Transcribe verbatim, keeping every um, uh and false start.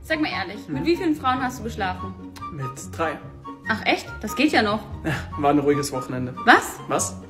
Sag mal ehrlich, mit wie vielen Frauen hast du geschlafen? Mit drei. Ach echt? Das geht ja noch. Ja, war ein ruhiges Wochenende. Was? Was?